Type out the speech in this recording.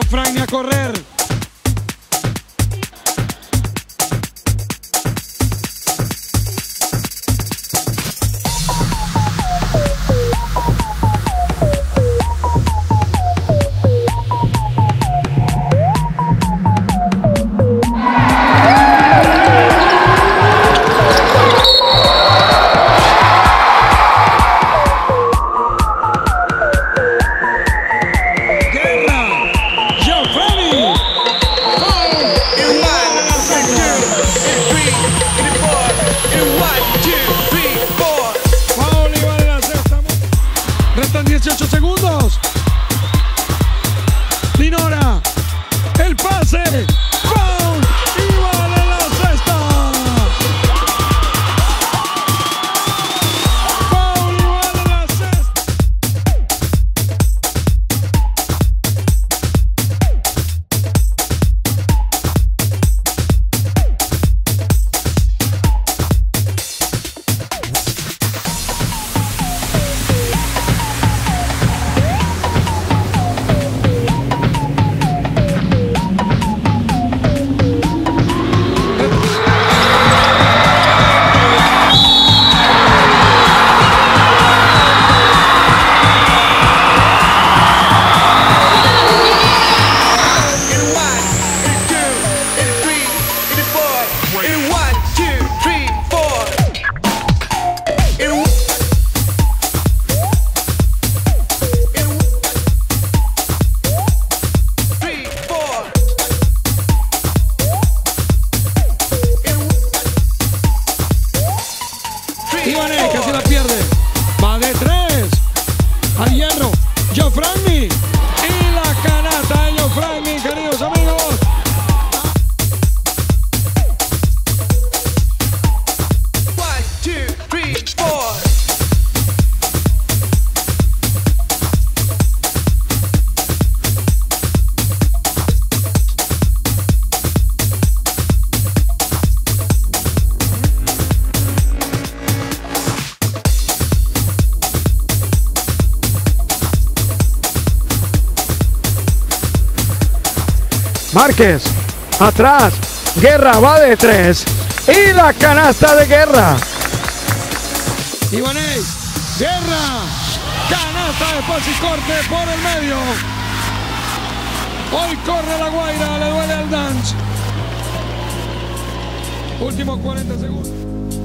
Franny a correr. Restan 18 segundos. Dinora, el pase, foul y vale la cesta. Foul y vale la cesta. Ibané casi la pierde. Va de 3. Al hierro. Gianfranni. Y la canasta de Gianfranni, queridos amigos. Márquez, atrás, Guerra va de 3 y la canasta de Guerra. Ibané, Guerra, canasta de pase y corte por el medio. Hoy corre la Guaira, le duele al Dance. Últimos 40 segundos.